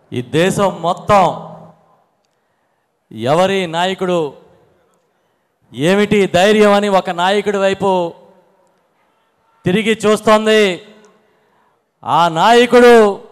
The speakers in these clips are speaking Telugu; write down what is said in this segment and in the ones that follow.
ఈ దేశం మొత్తం ఎవరి నాయకుడు ఏమిటి ధైర్యం అని ఒక నాయకుడి వైపు తిరిగి చూస్తోంది. ఆ నాయకుడు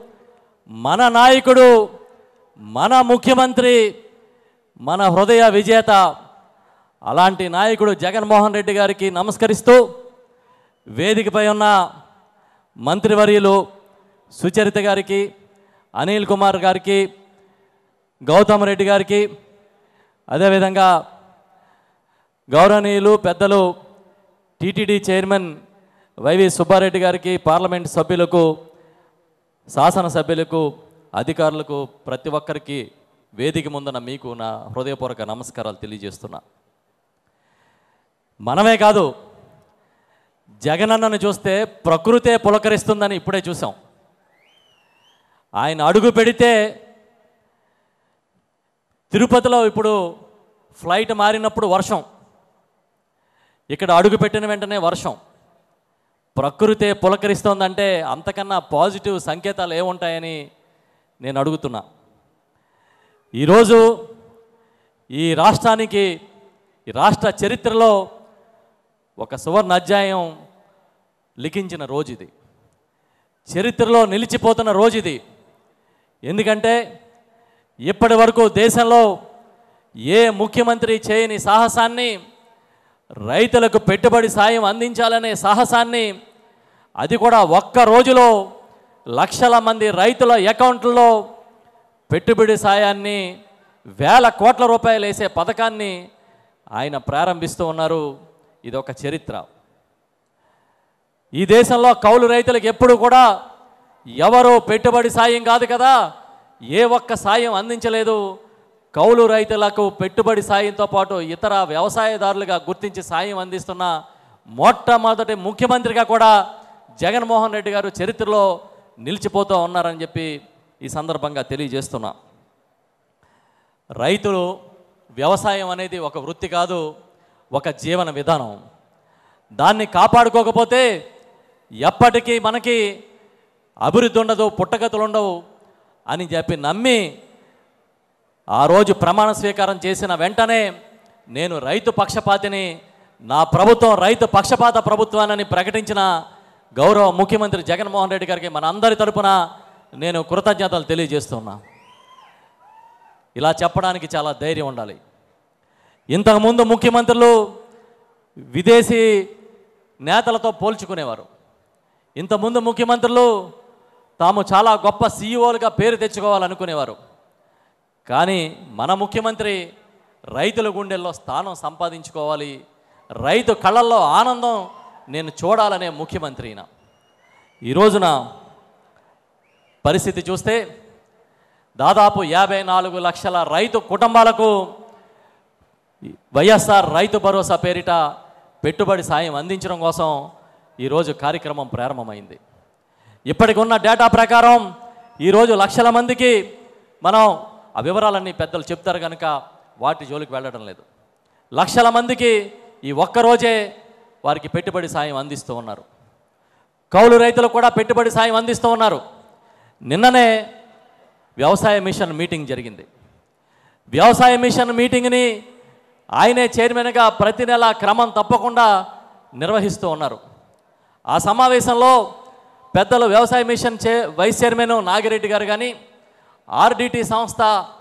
మన ముఖ్యమంత్రి, మన హృదయ విజేత. అలాంటి నాయకుడు జగన్మోహన్ రెడ్డి గారికి నమస్కరిస్తూ వేదికపై ఉన్న మంత్రివర్యులు సుచరిత గారికి, అనిల్ కుమార్ గారికి, గౌతమ్ రెడ్డి గారికి, అదేవిధంగా గౌరవనీయులు పెద్దలు టీటీడీ చైర్మన్ వైవి సుబ్బారెడ్డి గారికి, పార్లమెంట్ సభ్యులకు, శాసనసభ్యులకు, అధికారులకు, ప్రతి ఒక్కరికి వేదిక ముందున మీకు నా హృదయపూర్వక నమస్కారాలు తెలియజేస్తున్నా. మనమే కాదు, జగనన్నను చూస్తే ప్రకృతే పులకరిస్తుందని ఇప్పుడే చూసాం. ఆయన అడుగు పెడితే తిరుపతిలో ఇప్పుడు ఫ్లైట్ మారినప్పుడు వర్షం, ఇక్కడ అడుగు పెట్టిన వెంటనే వర్షం. ప్రకృతే పులకరిస్తోందంటే అంతకన్నా పాజిటివ్ సంకేతాలు ఏముంటాయని నేను అడుగుతున్నా. ఈరోజు ఈ రాష్ట్రానికి, ఈ రాష్ట్ర చరిత్రలో ఒక సువర్ణ అధ్యాయం లిఖించిన రోజు ఇది. చరిత్రలో నిలిచిపోతున్న రోజు ఇది. ఎందుకంటే ఇప్పటి వరకు దేశంలో ఏ ముఖ్యమంత్రి చేయని సాహసాన్ని, రైతులకు పెట్టుబడి సాయం అందించాలనే సాహసాన్ని, అది కూడా ఒక్క రోజులో లక్షల మంది రైతుల అకౌంట్లలో పెట్టుబడి సాయాన్ని, వేల కోట్ల రూపాయలు వేసే పథకాన్ని ఆయన ప్రారంభిస్తూ ఉన్నారు. ఇది ఒక చరిత్ర. ఈ దేశంలో కౌలు రైతులకు ఎప్పుడు కూడా ఎవరు పెట్టుబడి సాయం కాదు కదా, ఏ ఒక్క సాయం అందించలేదు. కౌలు రైతులకు పెట్టుబడి సాయంతో పాటు ఇతర వ్యవసాయదారులుగా గుర్తించి సాయం అందిస్తున్న మొట్టమొదటి ముఖ్యమంత్రిగా కూడా జగన్మోహన్ రెడ్డి గారు చరిత్రలో నిలిచిపోతూ ఉన్నారని చెప్పి ఈ సందర్భంగా తెలియజేస్తున్నా. రైతులు, వ్యవసాయం అనేది ఒక వృత్తి కాదు, ఒక జీవన విధానం. దాన్ని కాపాడుకోకపోతే ఎప్పటికీ మనకి అభివృద్ధి ఉండదు, పుట్టగతులు ఉండవు అని చెప్పి నమ్మి ఆ రోజు ప్రమాణ స్వీకారం చేసిన వెంటనే నేను రైతు పక్షపాతిని, నా ప్రభుత్వం రైతు పక్షపాత ప్రభుత్వాన్ని ప్రకటించిన గౌరవ ముఖ్యమంత్రి జగన్మోహన్ రెడ్డి గారికి మన అందరి తరపున నేను కృతజ్ఞతలు తెలియజేస్తున్నా. ఇలా చెప్పడానికి చాలా ధైర్యం ఉండాలి. ఇంతకుముందు ముఖ్యమంత్రులు విదేశీ నేతలతో పోల్చుకునేవారు. ఇంతకుముందు ముఖ్యమంత్రులు తాము చాలా గొప్ప సీఈఓలుగా పేరు తెచ్చుకోవాలనుకునేవారు. కానీ మన ముఖ్యమంత్రి రైతుల గుండెల్లో స్థానం సంపాదించుకోవాలి, రైతు కళ్ళల్లో ఆనందం నేను చూడాలనే ముఖ్యమంత్రి. ఈ రోజున పరిస్థితి చూస్తే దాదాపు 54 లక్షల రైతు కుటుంబాలకు వైఎస్ఆర్ రైతు భరోసా పేరిట పెట్టుబడి సాయం అందించడం కోసం ఈరోజు కార్యక్రమం ప్రారంభమైంది. ఇప్పటికి ఉన్న డేటా ప్రకారం ఈరోజు లక్షల మందికి, మనం ఆ వివరాలన్నీ పెద్దలు చెప్తారు కనుక వాటి జోలికి వెళ్ళడం లేదు, లక్షల మందికి ఈ ఒక్కరోజే వారికి పెట్టుబడి సాయం అందిస్తూ ఉన్నారు. కౌలు రైతులు కూడా పెట్టుబడి సాయం అందిస్తూ ఉన్నారు. నిన్ననే వ్యవసాయ మిషన్ మీటింగ్ జరిగింది. వ్యవసాయ మిషన్ మీటింగ్ని ఆయనే చైర్మన్గా ప్రతి నెల క్రమం తప్పకుండా నిర్వహిస్తూ ఉన్నారు. ఆ సమావేశంలో పెద్దలు వ్యవసాయ మిషన్ వైస్ చైర్మన్ నాగిరెడ్డి గారు కానీ, ఆర్డిటి సంస్థ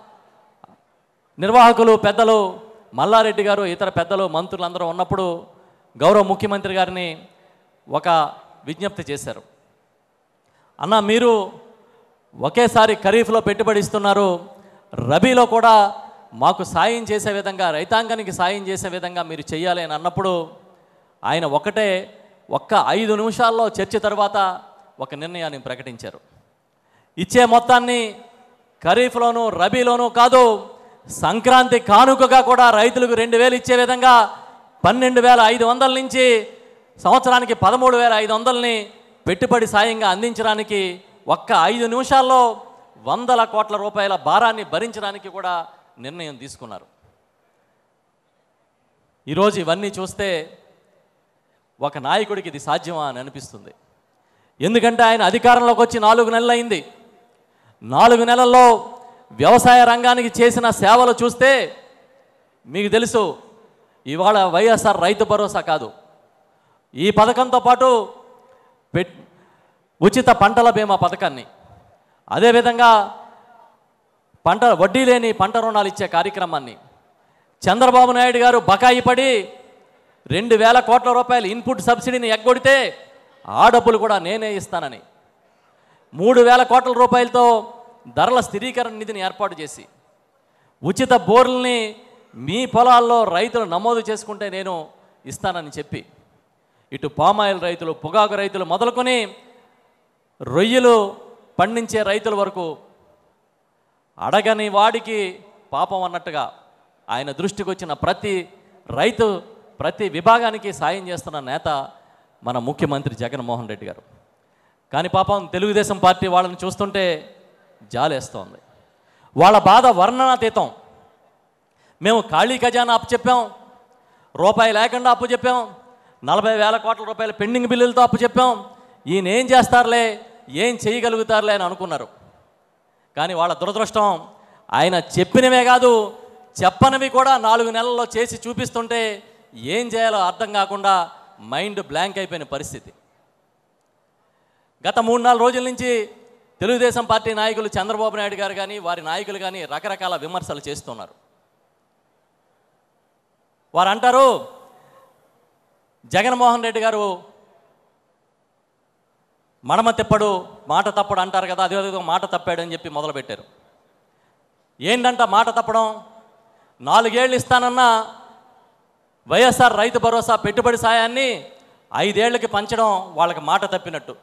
నిర్వాహకులు పెద్దలు మల్లారెడ్డి గారు, ఇతర పెద్దలు, మంత్రులందరూ ఉన్నప్పుడు గౌరవ ముఖ్యమంత్రి గారిని ఒక విజ్ఞప్తి చేశారు. అన్న, మీరు ఒకేసారి ఖరీఫ్లో పెట్టుబడి ఇస్తున్నారు, రబీలో కూడా మాకు సాయం చేసే విధంగా, రైతాంగానికి సాయం చేసే విధంగా మీరు చేయాలి అని అన్నప్పుడు ఆయన ఒక్క 5 నిమిషాల్లో చర్చ తర్వాత ఒక నిర్ణయాన్ని ప్రకటించారు. ఇచ్చే మొత్తాన్ని ఖరీఫ్లోనూ రబీలోనూ కాదు, సంక్రాంతి కానుకగా కూడా రైతులకు 2000 ఇచ్చే విధంగా 12,500 నుంచి సంవత్సరానికి 13,500ని పెట్టుబడి సాయంగా అందించడానికి ఒక్క 5 నిమిషాల్లో 100 కోట్ల రూపాయల భారాన్ని భరించడానికి కూడా నిర్ణయం తీసుకున్నారు. ఈరోజు ఇవన్నీ చూస్తే ఒక నాయకుడికి ఇది సాధ్యమా అని అనిపిస్తుంది. ఎందుకంటే ఆయన అధికారంలోకి వచ్చి 4 నెలలు అయింది. 4 నెలల్లో వ్యవసాయ రంగానికి చేసిన సేవలు చూస్తే మీకు తెలుసు. ఇవాళ వైఎస్ఆర్ రైతు భరోసా కాదు, ఈ పథకంతో పాటు ఉచిత పంటల బీమా పథకాన్ని, అదేవిధంగా వడ్డీ లేని పంట రుణాలు ఇచ్చే కార్యక్రమాన్ని చంద్రబాబు నాయుడు గారు బకాయి పడి 2,000 కోట్ల రూపాయలు ఇన్పుట్ సబ్సిడీని ఎగ్గొడితే ఆ డబ్బులు కూడా నేనే ఇస్తానని 3,000 కోట్ల రూపాయలతో ధరల స్థిరీకరణ నిధిని ఏర్పాటు చేసి ఉచిత బోర్లని మీ పొలాల్లో రైతులు నమోదు చేసుకుంటే నేను ఇస్తానని చెప్పి ఇటు పామాయిల్ రైతులు, పొగాకు రైతులు మొదలుకొని రొయ్యలు పండించే రైతుల వరకు అడగని వాడికి పాపం అన్నట్టుగా ఆయన దృష్టికి వచ్చిన ప్రతి రైతు, ప్రతి విభాగానికి సాయం చేస్తున్న నేత మన ముఖ్యమంత్రి జగన్మోహన్ రెడ్డి గారు. కానీ పాపం తెలుగుదేశం పార్టీ వాళ్ళని చూస్తుంటే జాలేస్తోంది. వాళ్ళ బాధ వర్ణనాతీతం. మేము ఖాళీ ఖజానా అప్పు చెప్పాం, రూపాయి లేకుండా అప్పు చెప్పాం, 40,000 కోట్ల రూపాయల పెండింగ్ బిల్లులతో అప్పు చెప్పాం, ఈయన ఏం చేస్తారులే, ఏం చేయగలుగుతారులే అని అనుకున్నారు. కానీ వాళ్ళ దురదృష్టం, ఆయన చెప్పినవే కాదు చెప్పనివి కూడా 4 నెలల్లో చేసి చూపిస్తుంటే ఏం చేయాలో అర్థం కాకుండా మైండ్ బ్లాంక్ అయిపోయిన పరిస్థితి. గత 3-4 రోజుల నుంచి తెలుగుదేశం పార్టీ నాయకులు చంద్రబాబు నాయుడు గారు కానీ వారి నాయకులు కానీ రకరకాల విమర్శలు చేస్తున్నారు. వారు అంటారు జగన్మోహన్ రెడ్డి గారు మడమ తిప్పడు, మాట తప్పడు అంటారు కదా, అదేవిధంగా మాట తప్పాడని చెప్పి మొదలుపెట్టారు. ఏంటంట మాట తప్పడం? 4 ఏళ్ళు ఇస్తానన్న వైఎస్ఆర్ రైతు భరోసా పెట్టుబడి సాయాన్ని 5 ఏళ్ళకి పంచడం వాళ్ళకి మాట తప్పినట్టు.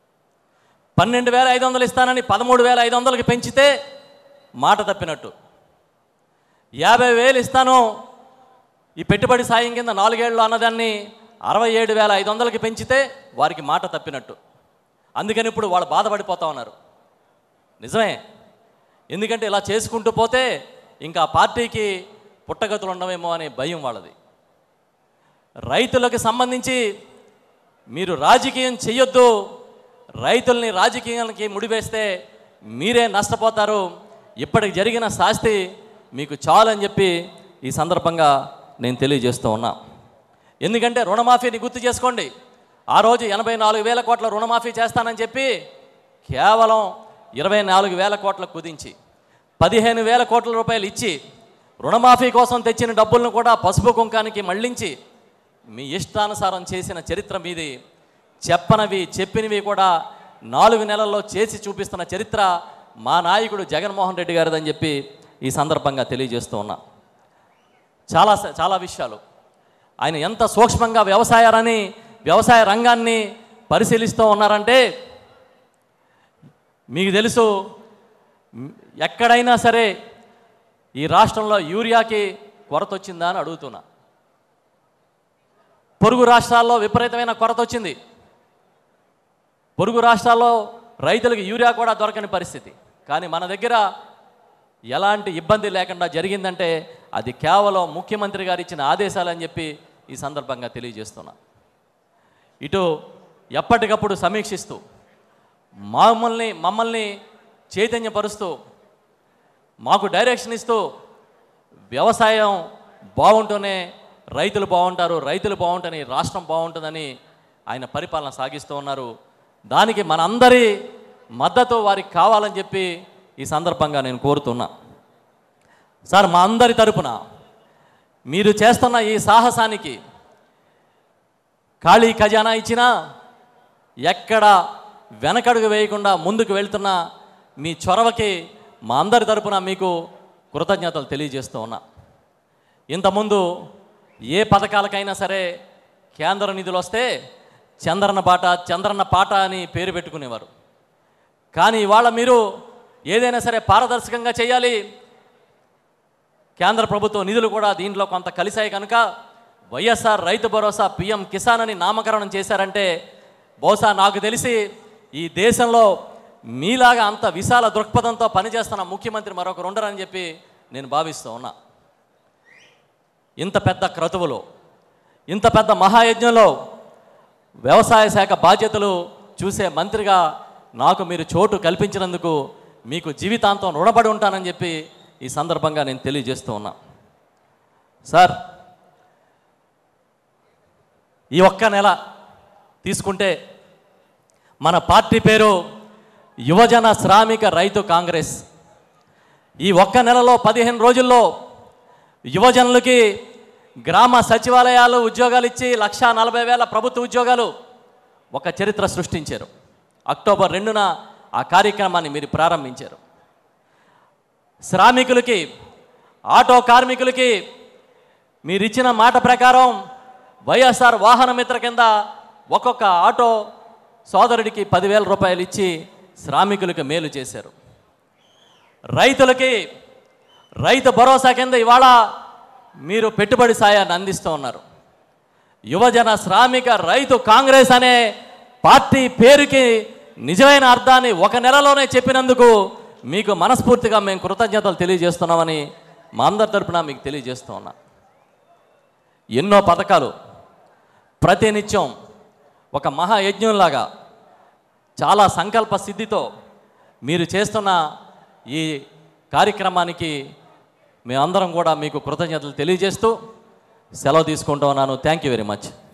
12,500 ఇస్తానని 13,500కి పెంచితే మాట తప్పినట్టు. 50,000 ఇస్తాను ఈ పెట్టుబడి సాయం కింద 4 ఏళ్ళు అన్నదాన్ని 67,500కి పెంచితే వారికి మాట తప్పినట్టు. అందుకని ఇప్పుడు వాళ్ళు బాధపడిపోతూ ఉన్నారు. నిజమే, ఎందుకంటే ఇలా చేసుకుంటూ పోతే ఇంకా ఆ పార్టీకి పుట్టగతులు ఉండవేమో అనే భయం వాళ్ళది. రైతులకు సంబంధించి మీరు రాజకీయం చెయ్యొద్దు, రైతుల్ని రాజకీయాలకి ముడివేస్తే మీరే నష్టపోతారు, ఇప్పటికి జరిగిన శాస్తి మీకు చాలని చెప్పి ఈ సందర్భంగా నేను తెలియజేస్తూ ఉన్నా. ఎందుకంటే రుణమాఫీని గుర్తు చేసుకోండి. ఆ రోజు 84,000 కోట్ల రుణమాఫీ చేస్తానని చెప్పి కేవలం 24,000 కోట్లకు కుదించి 15,000 కోట్ల రూపాయలు ఇచ్చి రుణమాఫీ కోసం తెచ్చిన డబ్బులను కూడా పసుపు కుంకానికి మళ్లించి మీ ఇష్టానుసారం చేసిన చరిత్ర మీది. చెప్పనవి చెప్పినవి కూడా 4 నెలల్లో చేసి చూపిస్తున్న చరిత్ర మా నాయకుడు జగన్మోహన్ రెడ్డి గారిదని చెప్పి ఈ సందర్భంగా తెలియజేస్తూ ఉన్నా. చాలా విషయాలు ఆయన ఎంత సూక్ష్మంగా వ్యవసాయ రంగాన్ని పరిశీలిస్తూ ఉన్నారంటే మీకు తెలుసు, ఎక్కడైనా సరే ఈ రాష్ట్రంలో యూరియాకి కొరత వచ్చిందా అని అడుగుతున్నా. పొరుగు రాష్ట్రాల్లో విపరీతమైన కొరత వచ్చింది. పొరుగు రాష్ట్రాల్లో రైతులకు యూరియా కూడా దొరకని పరిస్థితి. కానీ మన దగ్గర ఎలాంటి ఇబ్బంది లేకుండా జరిగిందంటే అది కేవలం ముఖ్యమంత్రి గారు ఇచ్చిన ఆదేశాలని చెప్పి ఈ సందర్భంగా తెలియజేస్తున్నా. ఇటు ఎప్పటికప్పుడు సమీక్షిస్తూ మమ్మల్ని చైతన్యపరుస్తూ మాకు డైరెక్షన్ ఇస్తూ వ్యవసాయం బాగుంటూనే రైతులు బాగుంటారు, రైతులు బాగుంటేనే రాష్ట్రం బాగుంటుందని ఆయన పరిపాలన సాగిస్తూ ఉన్నారు. దానికి మనందరి మద్దతు వారికి కావాలని చెప్పి ఈ సందర్భంగా నేను కోరుతున్నా. సార్, మా అందరి తరపున మీరు చేస్తున్న ఈ సాహసానికి ఖాళీ ఖజానా ఇచ్చినా ఎక్కడ వెనకడుగు వేయకుండా ముందుకు వెళ్తున్న మీ చొరవకి మా అందరి తరపున మీకు కృతజ్ఞతలు తెలియజేస్తూ ఉన్నా. ఇంతకుముందు ఏ పథకాలకైనా సరే కేంద్ర నిధులు వస్తే చంద్రన్న పాట అని పేరు పెట్టుకునేవారు. కానీ ఇవాళ మీరు ఏదైనా సరే పారదర్శకంగా చేయాలి, కేంద్ర ప్రభుత్వ నిధులు కూడా దీంట్లో కొంత కలిశాయి కనుక వైఎస్ఆర్ రైతు భరోసా పిఎం కిసాన్ అని నామకరణం చేశారంటే బహుశా నాకు తెలిసి ఈ దేశంలో మీలాగా అంత విశాల దృక్పథంతో పనిచేస్తున్న ముఖ్యమంత్రి మరొకరు ఉండరని చెప్పి నేను భావిస్తూ ఉన్నా. ఇంత పెద్ద క్రతువులో, ఇంత పెద్ద మహాయజ్ఞంలో వ్యవసాయ శాఖ బాధ్యతలు చూసే మంత్రిగా నాకు మీరు చోటు కల్పించినందుకు మీకు జీవితాంతం రుణపడి ఉంటానని చెప్పి ఈ సందర్భంగా నేను తెలియజేస్తూ ఉన్నా. సార్, ఈ ఒక్క నెల తీసుకుంటే మన పార్టీ పేరు యువజన శ్రామిక రైతు కాంగ్రెస్. ఈ ఒక్క నెలలో 15 రోజుల్లో యువజనులకి గ్రామ సచివాలయాలు ఉద్యోగాలు ఇచ్చి 1,40,000 ప్రభుత్వ ఉద్యోగాలు ఒక చరిత్ర సృష్టించారు. అక్టోబర్ 2న ఆ కార్యక్రమాన్ని మీరు ప్రారంభించారు. శ్రామికులకి, ఆటో కార్మికులకి మీరు ఇచ్చిన మాట ప్రకారం వైఎస్ఆర్ వాహన మిత్ర కింద ఒక్కొక్క ఆటో సోదరుడికి 10,000 రూపాయలు ఇచ్చి శ్రామికులకు మేలు చేశారు. రైతులకి రైతు భరోసా కింద ఇవాళ మీరు పెట్టుబడి సాయాన్ని అందిస్తూ ఉన్నారు. యువజన శ్రామిక రైతు కాంగ్రెస్ అనే పార్టీ పేరుకి నిజమైన అర్థాన్ని ఒక నెలలోనే చెప్పినందుకు మీకు మనస్ఫూర్తిగా మేము కృతజ్ఞతలు తెలియజేస్తున్నామని మా అందరి తరపున మీకు తెలియజేస్తూ ఉన్నా. ఎన్నో పథకాలు ప్రతినిత్యం ఒక మహాయజ్ఞంలాగా చాలా సంకల్ప సిద్ధితో మీరు చేస్తున్న ఈ కార్యక్రమానికి మేమందరం కూడా మీకు కృతజ్ఞతలు తెలియజేస్తూ సెలవు తీసుకుంటూ ఉన్నాను. Thank you very much.